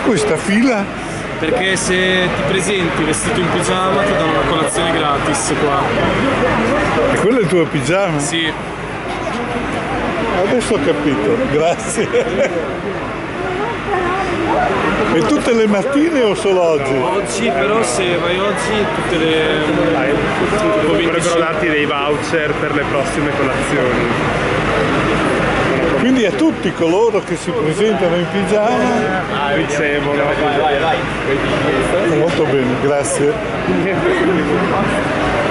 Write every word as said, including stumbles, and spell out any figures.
questa fila? Perché se ti presenti vestito in pigiama ti danno una colazione gratis qua. E quello è il tuo pigiama? Sì. Adesso ho capito, grazie. E tutte le mattine o solo oggi? Oggi però se vai oggi tutte le... Dovrebbero darti dei voucher per le prossime colazioni. Quindi a tutti coloro che si presentano in pigiama ricevono. Molto bene, grazie.